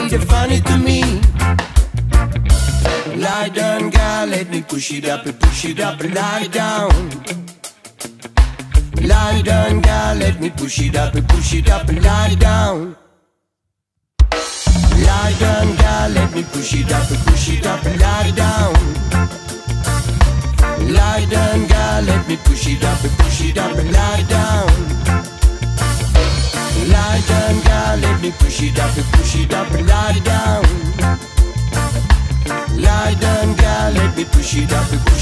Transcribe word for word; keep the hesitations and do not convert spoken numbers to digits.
you're funny to me. Lie down, girl, let me push it up, push it up, lie down. Lie down, girl, let me push it up, push it up, lie down. Lie down, girl, let me push it up, push it up, lie down. Lie down, girl, let me push it up, push it up, lie down. Lie down, girl, let me push it up, push it up, lie down. Lie down, girl, let me push it up, push it up.